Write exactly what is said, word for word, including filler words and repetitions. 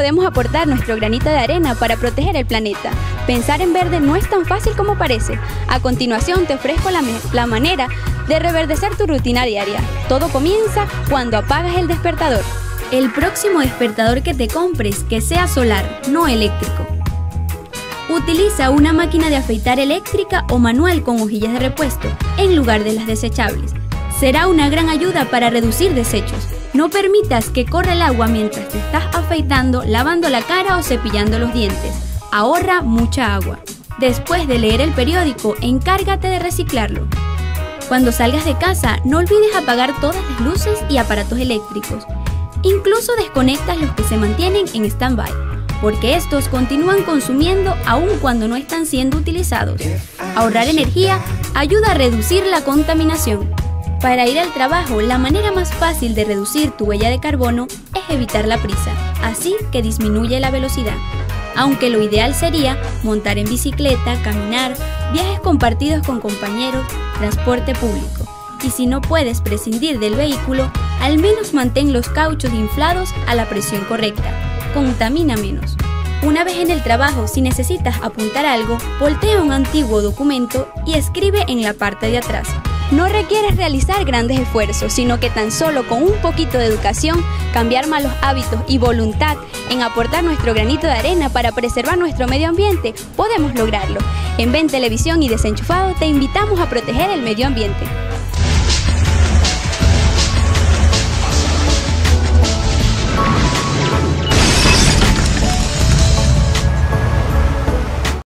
podemos aportar nuestro granito de arena para proteger el planeta. Pensar en verde no es tan fácil como parece. A continuación te ofrezco la, la manera de reverdecer tu rutina diaria. Todo comienza cuando apagas el despertador. El próximo despertador que te compres que sea solar, no eléctrico. Utiliza una máquina de afeitar eléctrica o manual con hojillas de repuesto en lugar de las desechables. Será una gran ayuda para reducir desechos. No permitas que corra el agua mientras te estás afeitando, lavando la cara o cepillando los dientes. Ahorra mucha agua. Después de leer el periódico, encárgate de reciclarlo. Cuando salgas de casa, no olvides apagar todas las luces y aparatos eléctricos. Incluso desconectas los que se mantienen en stand-by, porque estos continúan consumiendo aun cuando no están siendo utilizados. Ahorrar energía ayuda a reducir la contaminación. Para ir al trabajo, la manera más fácil de reducir tu huella de carbono es evitar la prisa, así que disminuye la velocidad. Aunque lo ideal sería montar en bicicleta, caminar, viajes compartidos con compañeros, transporte público. Y si no puedes prescindir del vehículo, al menos mantén los cauchos inflados a la presión correcta. Contamina menos. Una vez en el trabajo, si necesitas apuntar algo, voltea un antiguo documento y escribe en la parte de atrás. No requieres realizar grandes esfuerzos, sino que tan solo con un poquito de educación, cambiar malos hábitos y voluntad en aportar nuestro granito de arena para preservar nuestro medio ambiente, podemos lograrlo. En Ven Televisión y Desenchufado te invitamos a proteger el medio ambiente.